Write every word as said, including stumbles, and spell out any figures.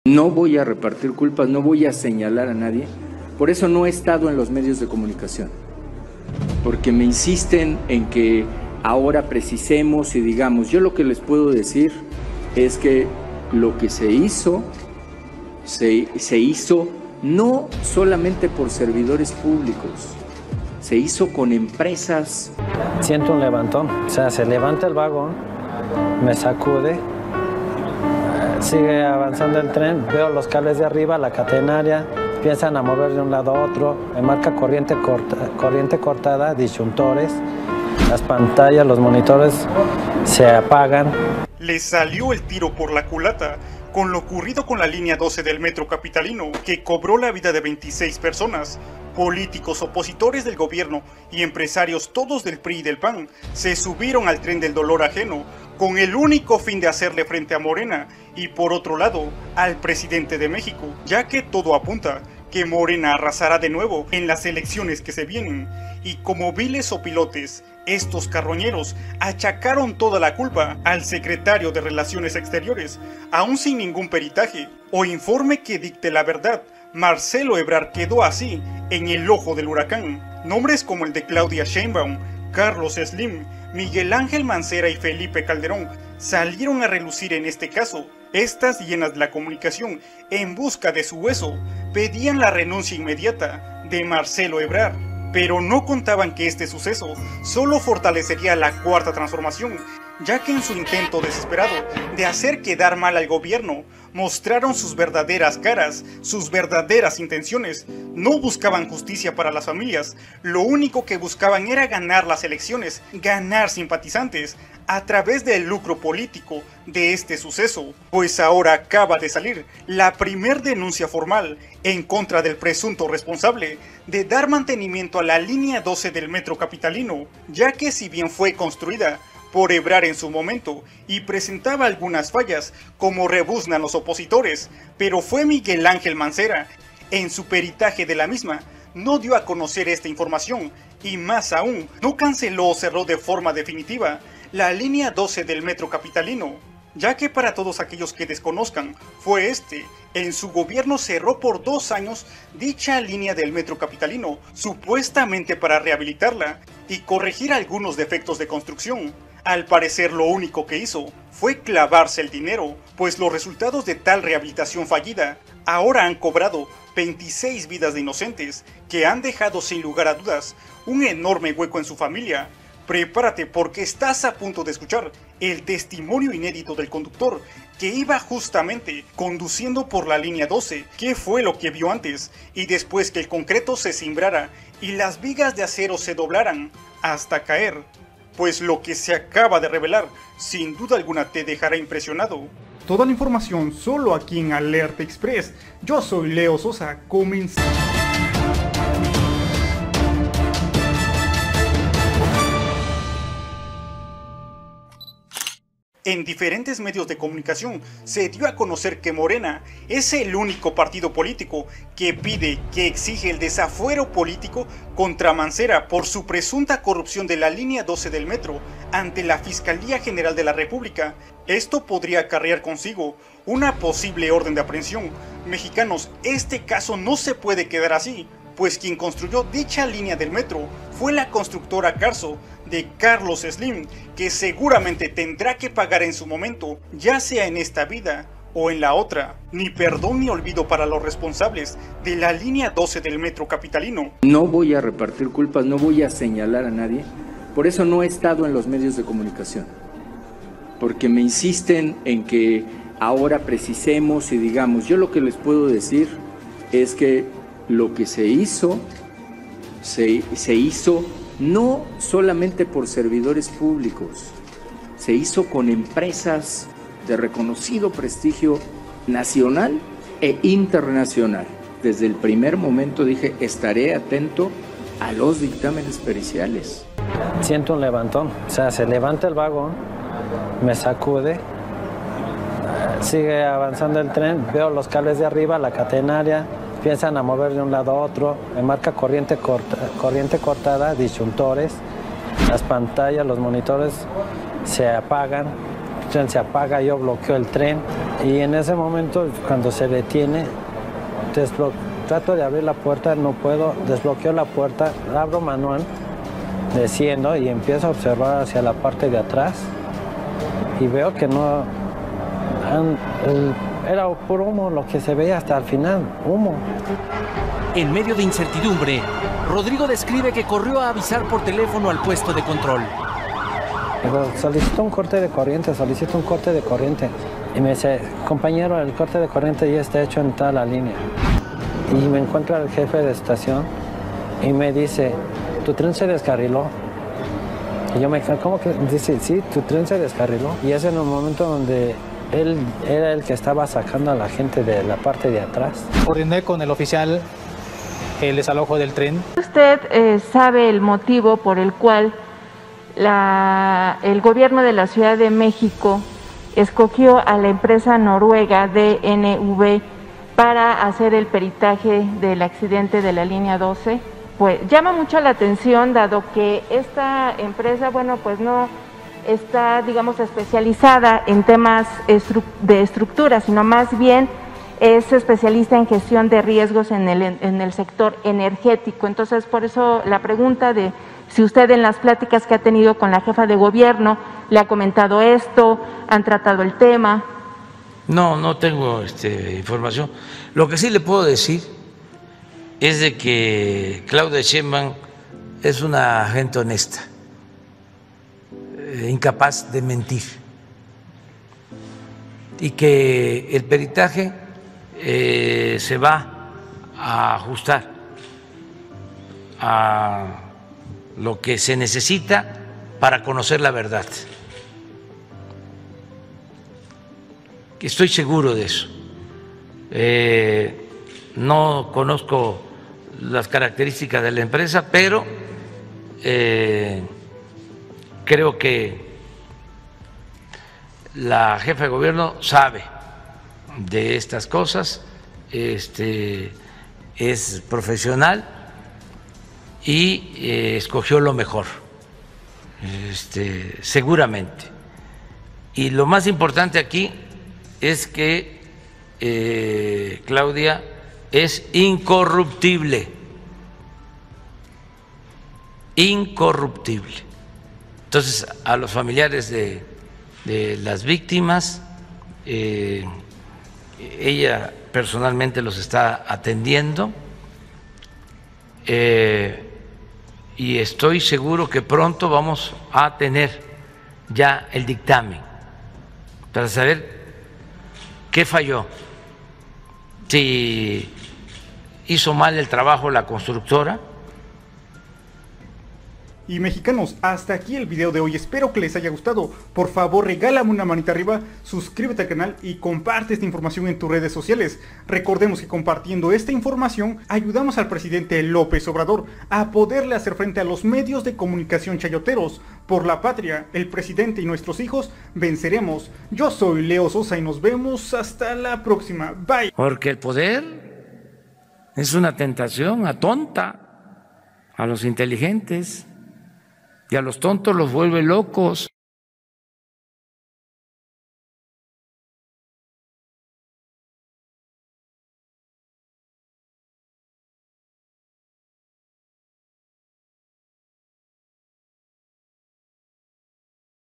No voy a repartir culpas, no voy a señalar a nadie. Por eso no he estado en los medios de comunicación. Porque me insisten en que ahora precisemos y digamos. Yo lo que les puedo decir es que lo que se hizo, se, se hizo no solamente por servidores públicos, se hizo con empresas. Siento un levantón, o sea, se levanta el vagón, me sacude, sigue avanzando el tren, veo los cables de arriba, la catenaria, empiezan a mover de un lado a otro, me marca corriente, corta, corriente cortada, disyuntores, las pantallas, los monitores se apagan. Le salió el tiro por la culata con lo ocurrido con la línea doce del metro capitalino, que cobró la vida de veintiséis personas. Políticos opositores del gobierno y empresarios todos del P R I y del P A N se subieron al tren del dolor ajeno con el único fin de hacerle frente a Morena y por otro lado al presidente de México, ya que todo apunta que Morena arrasará de nuevo en las elecciones que se vienen. Y como viles opilotes, estos carroñeros achacaron toda la culpa al secretario de Relaciones Exteriores, aún sin ningún peritaje o informe que dicte la verdad. Marcelo Ebrard quedó así en el ojo del huracán. Nombres como el de Claudia Sheinbaum, Carlos Slim, Miguel Ángel Mancera y Felipe Calderón salieron a relucir en este caso. Estas, llenas de la comunicación en busca de su hueso, pedían la renuncia inmediata de Marcelo Ebrard, pero no contaban que este suceso solo fortalecería la cuarta transformación, ya que en su intento desesperado de hacer quedar mal al gobierno, mostraron sus verdaderas caras, sus verdaderas intenciones. No buscaban justicia para las familias, lo único que buscaban era ganar las elecciones, ganar simpatizantes, a través del lucro político de este suceso. Pues ahora acaba de salir la primer denuncia formal en contra del presunto responsable de dar mantenimiento a la línea doce del metro capitalino, ya que si bien fue construida por Ebrard en su momento y presentaba algunas fallas, como rebuznan los opositores, pero fue Miguel Ángel Mancera, en su peritaje de la misma, no dio a conocer esta información y más aún, no canceló o cerró de forma definitiva la línea doce del metro capitalino, ya que para todos aquellos que desconozcan, fue este, en su gobierno cerró por dos años dicha línea del metro capitalino, supuestamente para rehabilitarla y corregir algunos defectos de construcción. Al parecer lo único que hizo fue clavarse el dinero, pues los resultados de tal rehabilitación fallida ahora han cobrado veintiséis vidas de inocentes que han dejado sin lugar a dudas un enorme hueco en su familia. Prepárate porque estás a punto de escuchar el testimonio inédito del conductor que iba justamente conduciendo por la línea doce, qué fue lo que vio antes y después que el concreto se cimbrara y las vigas de acero se doblaran hasta caer. Pues lo que se acaba de revelar, sin duda alguna te dejará impresionado. Toda la información solo aquí en Alerta Express. Yo soy Leo Sosa, comenzamos. En diferentes medios de comunicación se dio a conocer que Morena es el único partido político que pide, que exige el desafuero político contra Mancera por su presunta corrupción de la línea doce del metro ante la Fiscalía General de la República. Esto podría acarrear consigo una posible orden de aprehensión. Mexicanos, este caso no se puede quedar así, pues quien construyó dicha línea del metro fue la constructora Carso de Carlos Slim, que seguramente tendrá que pagar en su momento, ya sea en esta vida o en la otra. Ni perdón ni olvido para los responsables de la línea doce del metro capitalino. No voy a repartir culpas, no voy a señalar a nadie. Por eso no he estado en los medios de comunicación. Porque me insisten en que ahora precisemos y digamos. Yo lo que les puedo decir es que lo que se hizo, se, se hizo no solamente por servidores públicos, se hizo con empresas de reconocido prestigio nacional e internacional. Desde el primer momento dije, estaré atento a los dictámenes periciales. Siento un levantón, o sea, se levanta el vagón, me sacude, sigue avanzando el tren, veo los cables de arriba, la catenaria, empiezan a mover de un lado a otro, me marca corriente, corta, corriente cortada, disyuntores, las pantallas, los monitores se apagan, el tren se apaga, yo bloqueo el tren Y en ese momento, cuando se detiene, desblo- trato de abrir la puerta, no puedo, desbloqueo la puerta, abro manual, desciendo y empiezo a observar hacia la parte de atrás y veo que no, han, el, era puro humo lo que se veía hasta el final, humo. En medio de incertidumbre, Rodrigo describe que corrió a avisar por teléfono al puesto de control. Digo, solicito un corte de corriente, solicito un corte de corriente. Y me dice, compañero, el corte de corriente ya está hecho en toda la línea. Y me encuentra el jefe de estación y me dice, tu tren se descarriló. Y yo me dije, ¿cómo que? Dice, sí, tu tren se descarriló. Y es en un momento donde él era el que estaba sacando a la gente de la parte de atrás. Coordiné con el oficial el desalojo del tren. ¿Usted eh, sabe el motivo por el cual la, el gobierno de la Ciudad de México escogió a la empresa noruega D N V para hacer el peritaje del accidente de la línea doce? Pues llama mucho la atención, dado que esta empresa, bueno, pues no está, digamos, especializada en temas estru- de estructura, sino más bien es especialista en gestión de riesgos en el, en el sector energético. Entonces, por eso la pregunta de si usted en las pláticas que ha tenido con la jefa de gobierno le ha comentado esto, han tratado el tema. No, no tengo este, información. Lo que sí le puedo decir es de que Claudia Sheinbaum es una gente honesta, eh, incapaz de mentir, y que el peritaje eh, se va a ajustar a lo que se necesita para conocer la verdad. Estoy seguro de eso. Eh, no conozco las características de la empresa, pero eh, creo que la jefa de gobierno sabe de estas cosas, este, es profesional y eh, escogió lo mejor, este, seguramente. Y lo más importante aquí es que eh, Claudia es incorruptible, incorruptible. Entonces, a los familiares de, de las víctimas, eh, ella personalmente los está atendiendo, eh, y estoy seguro que pronto vamos a tener ya el dictamen para saber qué falló, si hizo mal el trabajo la constructora. Y mexicanos, hasta aquí el video de hoy, espero que les haya gustado. Por favor, regálame una manita arriba, suscríbete al canal y comparte esta información en tus redes sociales. Recordemos que compartiendo esta información ayudamos al presidente López Obrador a poderle hacer frente a los medios de comunicación chayoteros. Por la patria, el presidente y nuestros hijos venceremos. Yo soy Leo Sosa y nos vemos hasta la próxima. Bye. Porque el poder es una tentación, atonta a los inteligentes. Y a los tontos los vuelve locos.